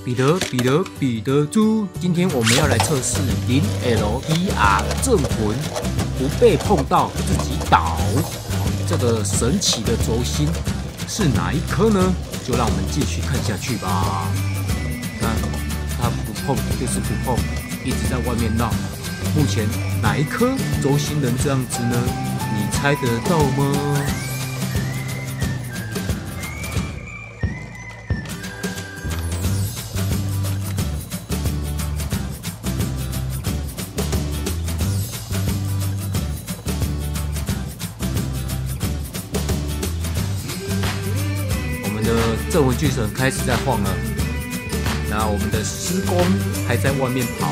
彼得猪，今天我们要来测试0 LVR 镇魂，不被碰到自己倒。这个神奇的轴心是哪一颗呢？就让我们继续看下去吧。看，它不碰就是不碰，一直在外面闹。目前哪一颗轴心能这样子呢？你猜得到吗？我们的镇魂巨神开始在晃了，那我们的施工还在外面跑，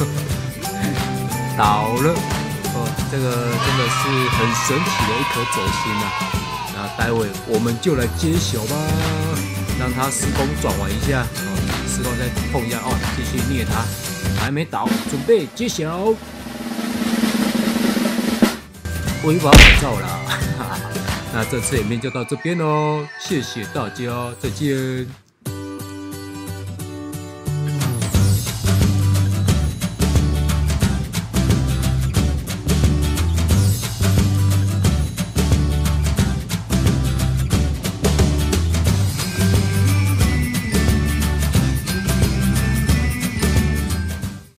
倒了。这个真的是很神奇的一颗轴心啊！那待会我们就来揭晓吧，让它施工转完一下，施工再碰一下继续虐它，还没倒，准备揭晓。我一把口罩啦，那这次影片就到这边喽，谢谢大家，再见。